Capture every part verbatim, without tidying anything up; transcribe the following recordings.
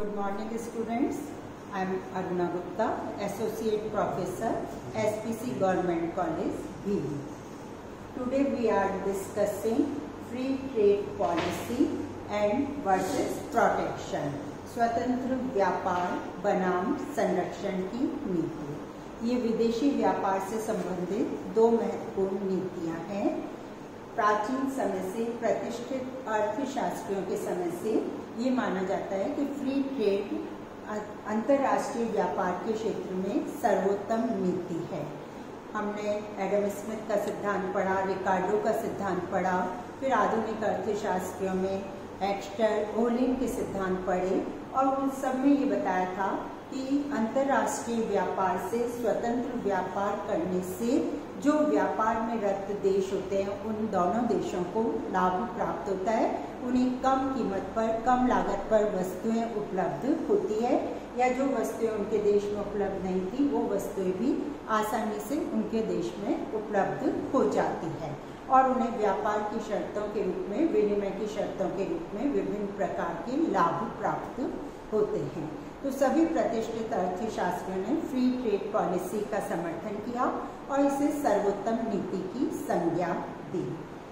Good morning students. I am Aruna Gupta, Associate Professor, S P C Government College, Bhili. Today we are discussing free trade policy and versus protection. स्वतंत्र व्यापार बनाम संरक्षण की नीति। ये विदेशी व्यापार से संबंधित दो महत्वपूर्ण नीतियां हैं। प्राचीन समय से प्रतिष्ठित अर्थशास्त्रियों के समय से ये माना जाता है कि फ्री ट्रेड अंतर्राष्ट्रीय व्यापार के क्षेत्र में सर्वोत्तम नीति है। हमने एडम स्मिथ का सिद्धांत पढ़ा, रिकार्डो का सिद्धांत पढ़ा, फिर आधुनिक अर्थशास्त्रियों में एक्स्टर, ओलिन के सिद्धांत पढ़े और उन सब में ये बताया था कि अंतर्राष्ट्रीय व्यापार से स्वतंत्र व्यापार करने से जो व्यापार में रत देश होते हैं उन दोनों देशों को लाभ प्राप्त होता है। उन्हें कम कीमत पर, कम लागत पर वस्तुएं उपलब्ध होती है, या जो वस्तुएं उनके देश में उपलब्ध नहीं थी वो वस्तुएं भी आसानी से उनके देश में उपलब्ध हो जाती है और उन्हें व्यापार की शर्तों के रूप में, विनिमय की शर्तों के रूप में विभिन्न प्रकार के लाभ प्राप्त होते हैं। तो सभी प्रतिष्ठित अर्थशास्त्रियों ने फ्री ट्रेड पॉलिसी का समर्थन किया और इसे सर्वोत्तम नीति की संज्ञा दी।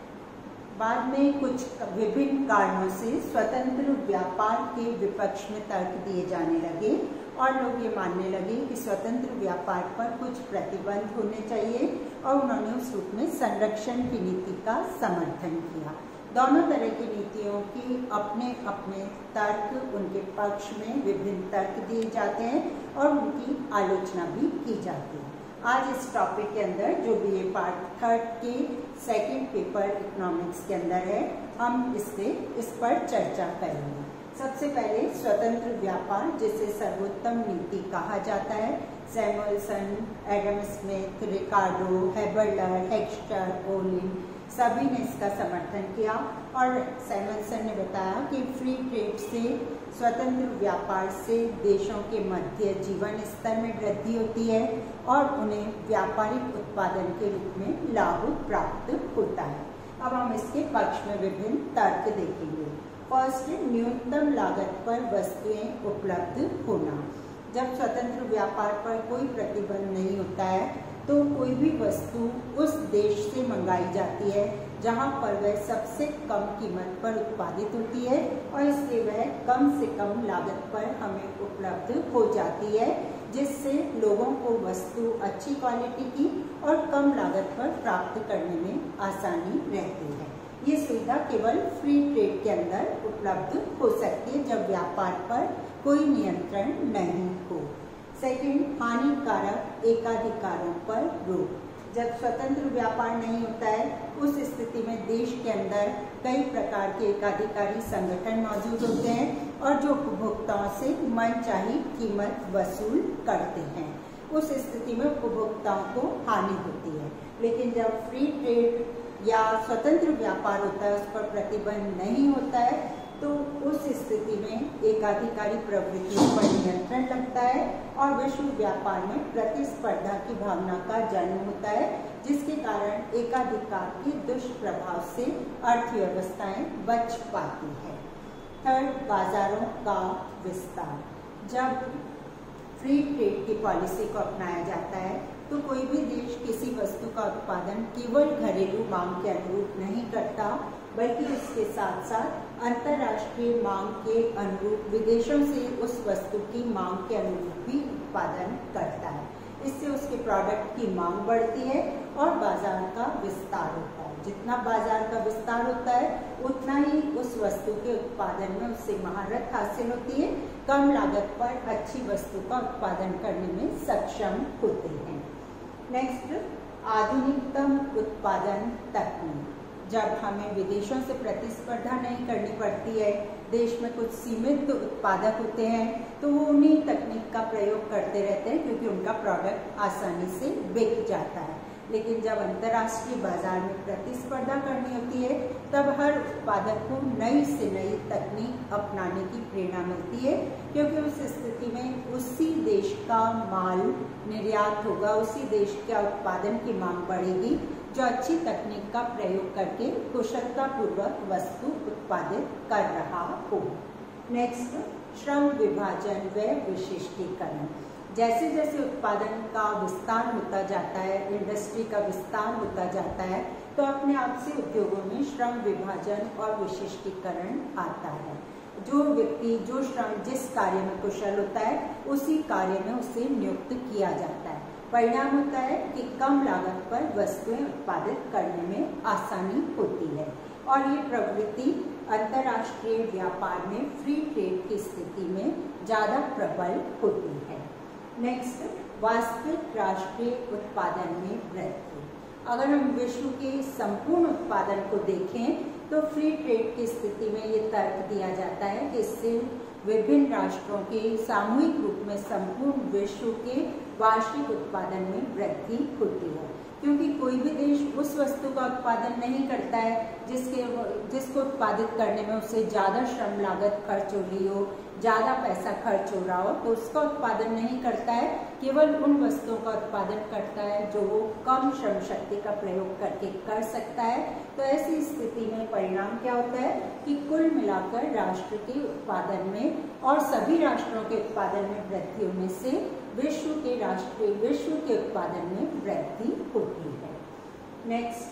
बाद में कुछ विभिन्न कारणों से स्वतंत्र व्यापार के विपक्ष में तर्क दिए जाने लगे और लोग ये मानने लगे कि स्वतंत्र व्यापार पर कुछ प्रतिबंध होने चाहिए और उन्होंने उस रूप में संरक्षण की नीति का समर्थन किया। दोनों तरह की नीतियों की अपने अपने तर्क, उनके पक्ष में विभिन्न तर्क दिए जाते हैं और उनकी आलोचना भी की जाती है। आज इस टॉपिक के अंदर जो बी ए पार्ट थर्ड के सेकंड पेपर इकोनॉमिक्स के अंदर है, हम इससे इस पर चर्चा करेंगे। सबसे पहले स्वतंत्र व्यापार, जिसे सर्वोत्तम नीति कहा जाता है। Samuelson, Adam Smith, Ricardo, Haberler, Heckscher, Ohlin सभी ने इसका समर्थन किया और सैमुअलसन ने बताया कि फ्री ट्रेड से, स्वतंत्र व्यापार से देशों के मध्य जीवन स्तर में वृद्धि होती है और उन्हें व्यापारिक उत्पादन के रूप में लाभ प्राप्त होता है। अब हम इसके पक्ष में विभिन्न तर्क देखेंगे। फर्स्ट, न्यूनतम लागत पर वस्तुएं उपलब्ध होना। जब स्वतंत्र व्यापार पर कोई प्रतिबंध नहीं होता है तो कोई भी वस्तु उस देश से मंगाई जाती है जहां पर वह सबसे कम कीमत पर उत्पादित होती है और इसलिए वह कम से कम लागत पर हमें उपलब्ध हो जाती है, जिससे लोगों को वस्तु अच्छी क्वालिटी की और कम लागत पर प्राप्त करने में आसानी रहती है। ये सुविधा केवल फ्री ट्रेड के अंदर उपलब्ध हो सकती है जब व्यापार पर कोई नियंत्रण नहीं हो। सेकंड, हानिकारक एकाधिकारों पर रोक। जब स्वतंत्र व्यापार नहीं होता है उस स्थिति में देश के अंदर कई प्रकार के एकाधिकारी संगठन मौजूद होते हैं और जो उपभोक्ताओं से मनचाही कीमत वसूल करते हैं। उस स्थिति में उपभोक्ताओं को हानि होती है। लेकिन जब फ्री ट्रेड या स्वतंत्र व्यापार होता है, उस पर प्रतिबंध नहीं होता है, तो उस स्थिति में एकाधिकारी प्रवृत्तियों पर नियंत्रण लगता है और विश्व व्यापार में प्रतिस्पर्धा की भावना का जन्म होता है, जिसके कारण एकाधिकार के दुष्प्रभाव से अर्थव्यवस्थाएं बच पाती है। थर्ड, बाजारों का विस्तार। जब फ्री ट्रेड की पॉलिसी को अपनाया जाता है तो कोई भी देश किसी वस्तु का उत्पादन केवल घरेलू मांग के अनुरूप नहीं करता, बल्कि उसके साथ साथ अंतर्राष्ट्रीय मांग के अनुरूप विदेशों से उस वस्तु की मांग के अनुरूप भी उत्पादन करता है। इससे उसके प्रोडक्ट की मांग बढ़ती है और बाजार का विस्तार होता है। जितना बाजार का विस्तार होता है उतना ही उस वस्तु के उत्पादन में उससे महारत हासिल होती है, कम लागत पर अच्छी वस्तु का उत्पादन करने में सक्षम होते हैं। नेक्स्ट, आधुनिकतम उत्पादन तकनीक। जब हमें विदेशों से प्रतिस्पर्धा नहीं करनी पड़ती है, देश में कुछ सीमित उत्पादक होते हैं तो वो उन्हीं तकनीक का प्रयोग करते रहते हैं क्योंकि उनका प्रोडक्ट आसानी से बिक जाता है। लेकिन जब अंतर्राष्ट्रीय बाजार में प्रतिस्पर्धा करनी होती है तब हर उत्पादक को नई से नई तकनीक अपनाने की प्रेरणा मिलती है, क्योंकि उस स्थिति में उसी देश का माल निर्यात होगा, उसी देश का उत्पादन की मांग बढ़ेगी जो अच्छी तकनीक का प्रयोग करके कुशलतापूर्वक वस्तु उत्पादित कर रहा हो। नेक्स्ट, श्रम विभाजन व विशिष्टीकरण। जैसे जैसे उत्पादन का विस्तार होता जाता है, इंडस्ट्री का विस्तार होता जाता है, तो अपने आप से उद्योगों में श्रम विभाजन और विशिष्टीकरण आता है। जो व्यक्ति जो श्रम जिस कार्य में कुशल होता है उसी कार्य में उसे नियुक्त किया जाता है। परिणाम होता है कि कम लागत पर वस्तुएं उत्पादित करने में आसानी होती है और ये प्रवृत्ति अंतर्राष्ट्रीय व्यापार में फ्री ट्रेड की स्थिति में ज़्यादा प्रबल होती है। नेक्स्ट, वास्तविक राष्ट्रीय उत्पादन में वृद्धि। अगर हम विश्व के संपूर्ण उत्पादन को देखें तो फ्री ट्रेड की स्थिति में ये तर्क दिया जाता है कि इससे विभिन्न राष्ट्रों के सामूहिक रूप में संपूर्ण विश्व के वार्षिक उत्पादन में वृद्धि होती है, क्योंकि कोई भी देश उस वस्तु का उत्पादन नहीं करता है जिसके जिसको उत्पादित करने में उससे ज़्यादा श्रम लागत खर्च हो रही हो, ज़्यादा पैसा खर्च हो रहा हो, तो उसका उत्पादन नहीं करता है, केवल उन वस्तुओं का उत्पादन करता है जो वो कम श्रम शक्ति का प्रयोग करके कर सकता है। तो ऐसी स्थिति में परिणाम क्या होता है कि कुल मिलाकर राष्ट्र के उत्पादन में और सभी राष्ट्रों के उत्पादन में वृद्धि होने से विश्व के राष्ट्रीय विश्व के उत्पादन में वृद्धि होती है। नेक्स्ट,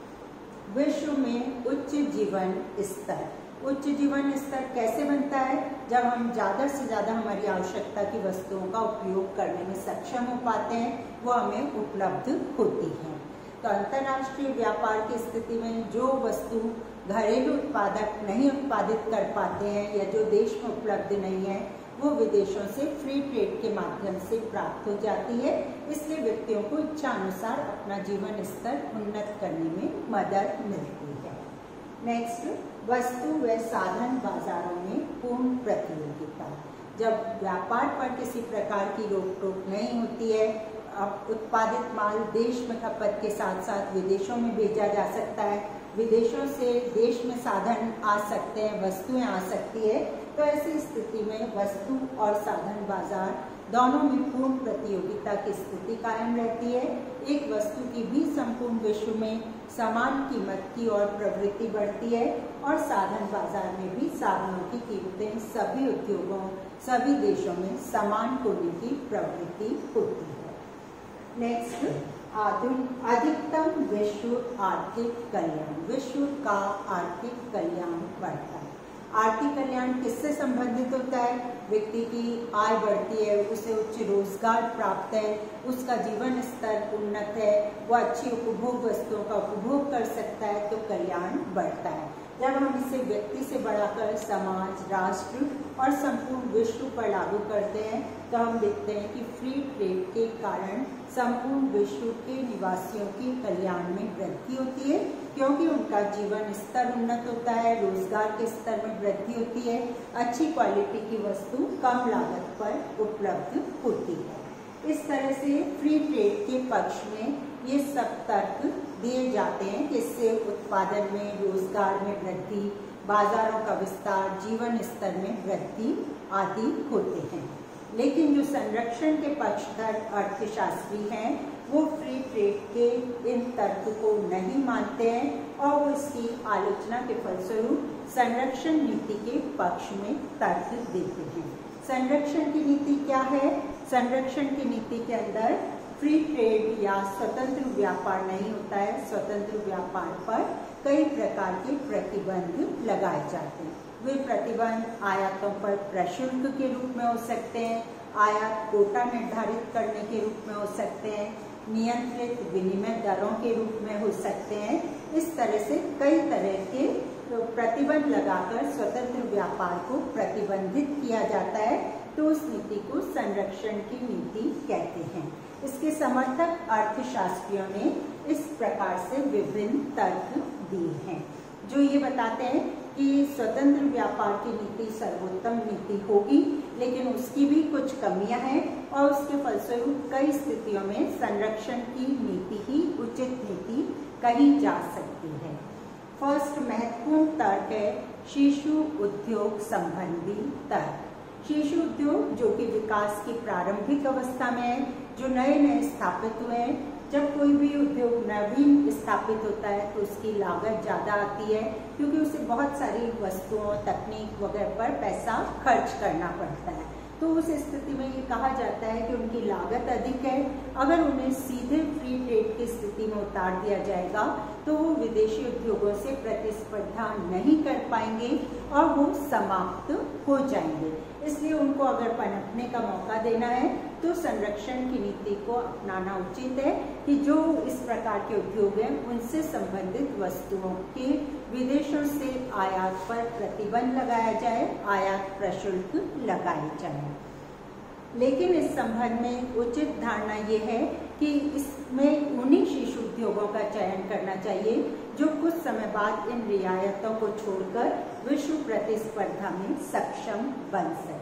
विश्व में उच्च जीवन स्तर। उच्च जीवन स्तर कैसे बनता है? जब हम ज़्यादा से ज़्यादा हमारी आवश्यकता की वस्तुओं का उपयोग करने में सक्षम हो पाते हैं, वो हमें उपलब्ध होती हैं। तो अंतर्राष्ट्रीय व्यापार की स्थिति में जो वस्तु घरेलू उत्पादक नहीं उत्पादित कर पाते हैं या जो देश में उपलब्ध नहीं है, वो विदेशों से फ्री ट्रेड के माध्यम से प्राप्त हो जाती है। इसलिए व्यक्तियों को इच्छा अनुसार अपना जीवन स्तर उन्नत करने में मदद मिलती है। नेक्स्ट, वस्तु व साधन बाजारों में पूर्ण प्रतियोगिता। जब व्यापार पर किसी प्रकार की रोक टोक नहीं होती है, अब उत्पादित माल देश में खपत के साथ साथ विदेशों में भेजा जा सकता है, विदेशों से देश में साधन आ सकते हैं, वस्तुएं आ सकती है, तो ऐसी स्थिति में वस्तु और साधन बाजार दोनों में पूर्ण प्रतियोगिता की स्थिति कायम रहती है। एक वस्तु की भी संपूर्ण विश्व में समान कीमत की और प्रवृत्ति बढ़ती है और साधन बाजार में भी साधनों की कीमतें सभी उद्योगों सभी देशों में समान होने की प्रवृत्ति होती है। नेक्स्ट, अधिकतम विश्व आर्थिक कल्याण। विश्व का आर्थिक कल्याण बढ़ता है। आर्थिक कल्याण किससे संबंधित होता है? व्यक्ति की आय बढ़ती है, उसे उच्च रोजगार प्राप्त है, उसका जीवन स्तर उन्नत है, वो अच्छी उपभोग वस्तुओं का उपभोग कर सकता है, तो कल्याण बढ़ता है। जब हम इसे व्यक्ति से बढ़ाकर समाज, राष्ट्र और संपूर्ण विश्व पर लागू करते हैं तो हम देखते हैं कि फ्री ट्रेड के कारण संपूर्ण विश्व के निवासियों के कल्याण में वृद्धि होती है, क्योंकि उनका जीवन स्तर उन्नत होता है, रोजगार के स्तर में वृद्धि होती है, अच्छी क्वालिटी की वस्तु कम लागत पर उपलब्ध होती है। इस तरह से फ्री ट्रेड के पक्ष में ये सब तर्क दिए जाते हैं कि इससे उत्पादन में, रोजगार में वृद्धि, बाजारों का विस्तार, जीवन स्तर में वृद्धि आदि होते हैं। लेकिन जो संरक्षण के पक्षधर अर्थशास्त्री हैं वो फ्री ट्रेड के इन तर्क को नहीं मानते हैं और वो इसकी आलोचना के फलस्वरूप संरक्षण नीति के पक्ष में तर्क देते हैं। संरक्षण की नीति क्या है? संरक्षण की नीति के अंदर फ्री ट्रेड या स्वतंत्र व्यापार नहीं होता है। स्वतंत्र व्यापार पर कई प्रकार के प्रतिबंध लगाए जाते हैं। वे प्रतिबंध आयातों पर प्रशुल्क के रूप में हो सकते हैं, आयात कोटा निर्धारित करने के रूप में हो सकते हैं, नियंत्रित विनिमय दरों के रूप में हो सकते हैं। इस तरह से कई तरह के प्रतिबंध लगाकर स्वतंत्र व्यापार को प्रतिबंधित किया जाता है, तो उस नीति को संरक्षण की नीति कहते हैं। इसके समर्थक अर्थशास्त्रियों ने इस प्रकार से विभिन्न तर्क दिए हैं जो ये बताते हैं कि स्वतंत्र व्यापार की नीति सर्वोत्तम नीति होगी, लेकिन उसकी भी कुछ कमियां हैं और उसके फलस्वरूप कई स्थितियों में संरक्षण की नीति ही उचित नीति कही जा सकती है। फर्स्ट महत्वपूर्ण तर्क है शिशु उद्योग संबंधी तर्क। शिशु उद्योग जो कि विकास की प्रारंभिक अवस्था में है, जो नए नए स्थापित हुए हैं, जब कोई भी उद्योग नवीन स्थापित होता है तो उसकी लागत ज़्यादा आती है, क्योंकि उसे बहुत सारी वस्तुओं, तकनीक वगैरह पर पैसा खर्च करना पड़ता है। तो उस स्थिति में ये कहा जाता है कि उनकी लागत अधिक है। अगर उन्हें सीधे फ्री ट्रेड की स्थिति में उतार दिया जाएगा तो वो विदेशी उद्योगों से प्रतिस्पर्धा नहीं कर पाएंगे और वो समाप्त हो जाएंगे। इसलिए उनको अगर पनपने का मौका देना है तो संरक्षण की नीति को अपनाना उचित है कि जो इस प्रकार के उद्योग हैं उनसे संबंधित वस्तुओं के विदेशों से आयात पर प्रतिबंध लगाया जाए, आयात प्रशुल्क लगाए जाए। लेकिन इस संबंध में उचित धारणा ये है कि इसमें उन्हीं शीर्ष उद्योगों का चयन करना चाहिए जो कुछ समय बाद इन रियायतों को छोड़कर विश्व प्रतिस्पर्धा में सक्षम बन सके।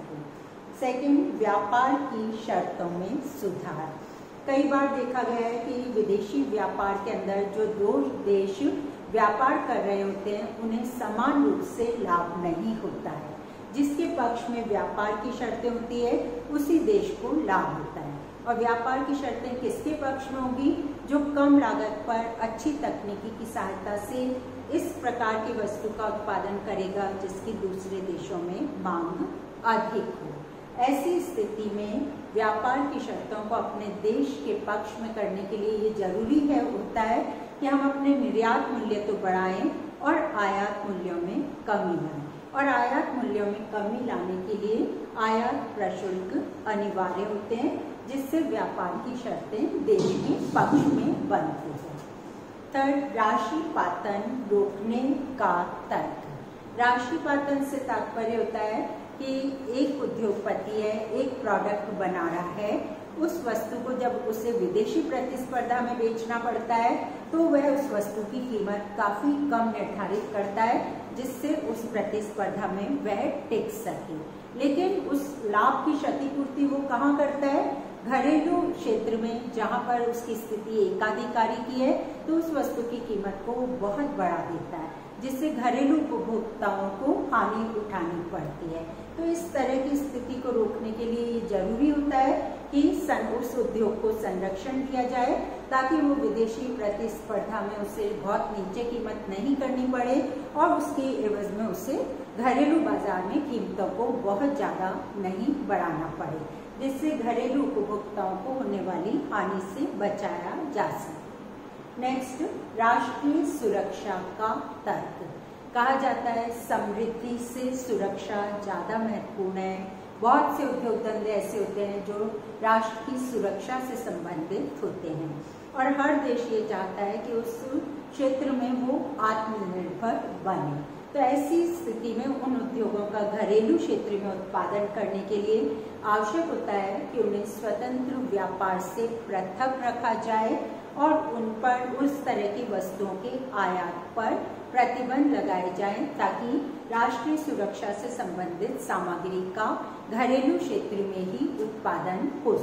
सेकंड, व्यापार की शर्तों में सुधार। कई बार देखा गया है कि विदेशी व्यापार के अंदर जो दो देश व्यापार कर रहे होते हैं उन्हें समान रूप से लाभ नहीं होता है। जिसके पक्ष में व्यापार की शर्तें होती है उसी देश को लाभ होता है, और व्यापार की शर्तें किसके पक्ष में होगी? जो कम लागत पर अच्छी तकनीकी की सहायता से इस प्रकार की वस्तु का उत्पादन करेगा जिसकी दूसरे देशों में मांग अधिक हो। ऐसी स्थिति में व्यापार की शर्तों को अपने देश के पक्ष में करने के लिए ये जरूरी है होता है कि हम अपने निर्यात मूल्य तो बढ़ाएं और आयात मूल्यों में कमी लाएं। और आयात मूल्यों में कमी लाने के लिए आयात प्रशुल्क अनिवार्य होते हैं, जिससे व्यापार की शर्तें देश के पक्ष में बनती हैं। थर्ड, राशिपातन रोकने का तर्क। राशिपातन से तात्पर्य होता है कि एक उद्योगपति है, एक प्रोडक्ट बना रहा है, उस वस्तु को जब उसे विदेशी प्रतिस्पर्धा में बेचना पड़ता है तो वह उस वस्तु की कीमत काफी कम निर्धारित करता है जिससे उस प्रतिस्पर्धा में वह टिक सके। लेकिन उस लाभ की क्षतिपूर्ति वो कहाँ करता है? घरेलू क्षेत्र में, जहाँ पर उसकी स्थिति एकाधिकारी की है तो उस वस्तु की कीमत को बहुत बढ़ा देता है, जिससे घरेलू उपभोक्ताओं को हानि उठानी पड़ती है। तो इस तरह की स्थिति को रोकने के लिए ये जरूरी होता है कि उस उद्योग को संरक्षण दिया जाए ताकि वो विदेशी प्रतिस्पर्धा में उसे बहुत नीचे कीमत नहीं करनी पड़े और उसके एवज में उसे घरेलू बाजार में कीमतों को बहुत ज़्यादा नहीं बढ़ाना पड़े, जिससे घरेलू उपभोक्ताओं को होने वाली हानि से बचाया जा सके। नेक्स्ट, राष्ट्रीय सुरक्षा का तर्क। कहा जाता है समृद्धि से सुरक्षा ज़्यादा महत्वपूर्ण है। बहुत से उद्योग धंधे ऐसे होते हैं जो राष्ट्र की सुरक्षा से संबंधित होते हैं और हर देश ये चाहता है कि उस क्षेत्र में वो आत्मनिर्भर बने। तो ऐसी स्थिति में उन उद्योगों का घरेलू क्षेत्र में उत्पादन करने के लिए आवश्यक होता है कि उन्हें स्वतंत्र व्यापार से पृथक रखा जाए और उन पर उस तरह की वस्तुओं के आयात पर प्रतिबंध लगाए जाएं ताकि राष्ट्रीय सुरक्षा से संबंधित सामग्री का घरेलू क्षेत्र में ही उत्पादन हो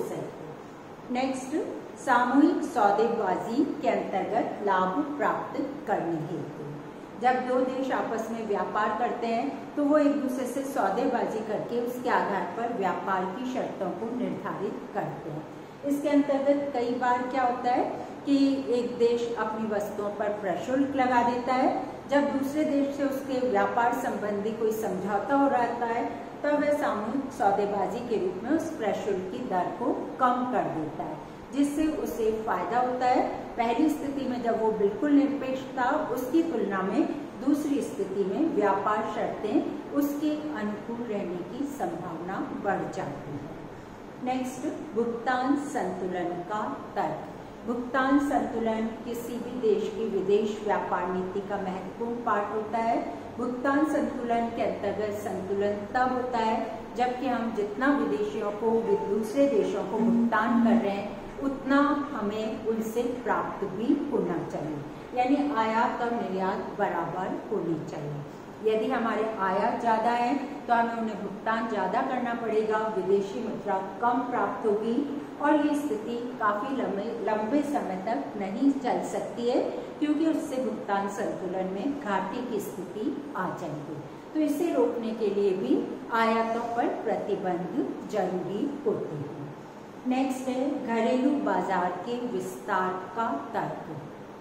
सके। नेक्स्ट, सामूहिक सौदेबाजी के अंतर्गत लाभ प्राप्त करने हेतु। जब दो देश आपस में व्यापार करते हैं तो वो एक दूसरे से सौदेबाजी करके उसके आधार पर व्यापार की शर्तों को निर्धारित करते हैं। इसके अंतर्गत कई बार क्या होता है कि एक देश अपनी वस्तुओं पर प्रशुल्क लगा देता है, जब दूसरे देश से उसके व्यापार संबंधी कोई समझौता हो रहता है तब वह सामूहिक सौदेबाजी के रूप में उस प्रशुल्क की दर को कम कर देता है, जिससे उसे फायदा होता है। पहली स्थिति में जब वो बिल्कुल निरपेक्ष था उसकी तुलना में दूसरी स्थिति में व्यापार शर्तें उसके अनुकूल रहने की संभावना बढ़ जाती है। नेक्स्ट, भुगतान संतुलन का तर्क। भुगतान संतुलन किसी भी देश की विदेश व्यापार नीति का महत्वपूर्ण पार्ट होता है। भुगतान संतुलन के अंतर्गत संतुलन तब होता है जबकि हम जितना विदेशियों को दूसरे देशों को भुगतान कर रहे हैं उतना हमें उनसे प्राप्त भी होना चाहिए, यानी आयात और निर्यात बराबर होनी चाहिए। यदि हमारे आयात ज़्यादा है तो हमें उन्हें भुगतान ज़्यादा करना पड़ेगा, विदेशी मुद्रा कम प्राप्त होगी और ये स्थिति काफ़ी लंबे लंबे समय तक नहीं चल सकती है क्योंकि उससे भुगतान संतुलन में घाटे की स्थिति आ जाएगी। तो इसे रोकने के लिए भी आयातों पर प्रतिबंध जरूरी होते हैं। नेक्स्ट है घरेलू बाजार के विस्तार का तर्क।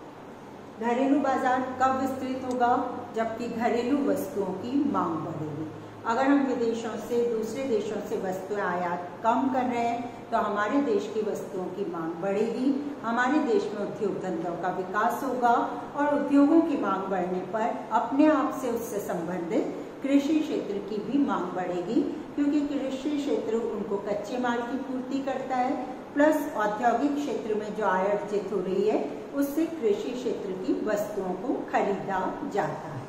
घरेलू बाजार कब विस्तृत होगा? जबकि घरेलू वस्तुओं की मांग बढ़ेगी। अगर हम विदेशों से दूसरे देशों से वस्तुएं आयात कम कर रहे हैं तो हमारे देश की वस्तुओं की मांग बढ़ेगी, हमारे देश में उद्योग धंधों का विकास होगा और उद्योगों की मांग बढ़ने पर अपने आप से उससे संबंधित कृषि क्षेत्र की भी मांग बढ़ेगी, क्योंकि कृषि क्षेत्र उनको कच्चे माल की पूर्ति करता है, प्लस औद्योगिक क्षेत्र में जो आय अर्जित हो रही है उससे कृषि क्षेत्र की वस्तुओं को खरीदा जाता है।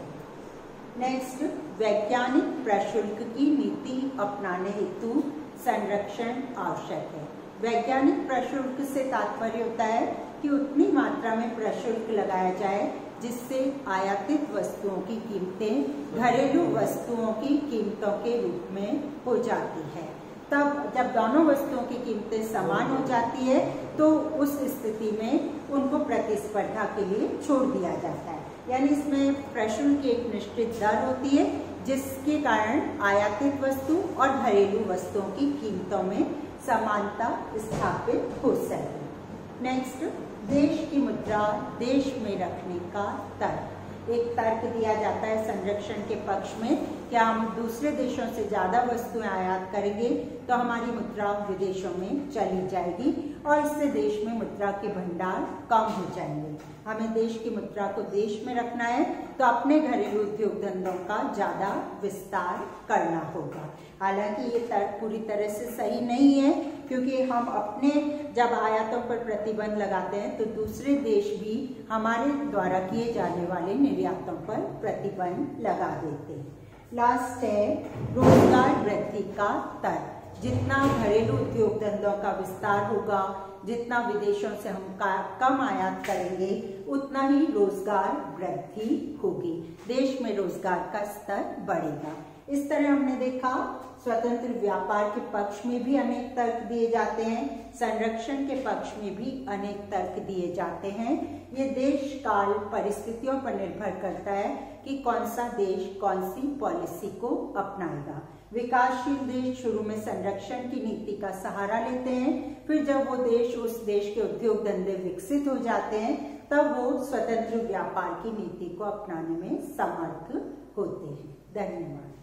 नेक्स्ट, वैज्ञानिक प्रशुल्क की नीति अपनाने हेतु संरक्षण आवश्यक है। वैज्ञानिक प्रशुल्क से तात्पर्य होता है कि उतनी मात्रा में प्रशुल्क लगाया जाए जिससे आयातित वस्तुओं की कीमतें घरेलू वस्तुओं की कीमतों के रूप में हो जाती है। तब जब दोनों वस्तुओं की कीमतें समान हो जाती है तो उस स्थिति में उनको प्रतिस्पर्धा के लिए छोड़ दिया जाता है। यानी इसमें प्रशुल्क की एक निश्चित दर होती है जिसके कारण आयातित वस्तु और घरेलू वस्तुओं की कीमतों में समानता स्थापित हो सके। नेक्स्ट, देश की मुद्रा देश में रखने का तर्क। एक तर्क दिया जाता है संरक्षण के पक्ष में कि हम दूसरे देशों से ज्यादा वस्तुएं आयात करेंगे तो हमारी मुद्रा विदेशों में चली जाएगी और इससे देश में मुद्रा के भंडार कम हो जाएंगे। हमें देश की मुद्रा को देश में रखना है तो अपने घरेलू उद्योग धंधों का ज्यादा विस्तार करना होगा। हालांकि ये तर्क पूरी तरह से सही नहीं है, क्योंकि हम अपने जब आयातों पर प्रतिबंध लगाते हैं तो दूसरे देश भी हमारे द्वारा किए जाने वाले निर्यातों पर प्रतिबंध लगा देते हैं। लास्ट है रोजगार वृद्धि का तर्क। जितना घरेलू उद्योग धंधों का विस्तार होगा, जितना विदेशों से हम कम आयात करेंगे, उतना ही रोजगार वृद्धि होगी, देश में रोजगार का स्तर बढ़ेगा। इस तरह हमने देखा स्वतंत्र व्यापार के पक्ष में भी अनेक तर्क दिए जाते हैं, संरक्षण के पक्ष में भी अनेक तर्क दिए जाते हैं। ये देश काल परिस्थितियों पर निर्भर करता है कि कौन सा देश कौन सी पॉलिसी को अपनाएगा। विकासशील देश शुरू में संरक्षण की नीति का सहारा लेते हैं, फिर जब वो देश उस देश के उद्योग धंधे विकसित हो जाते हैं तब वो स्वतंत्र व्यापार की नीति को अपनाने में समर्थ होते हैं। धन्यवाद।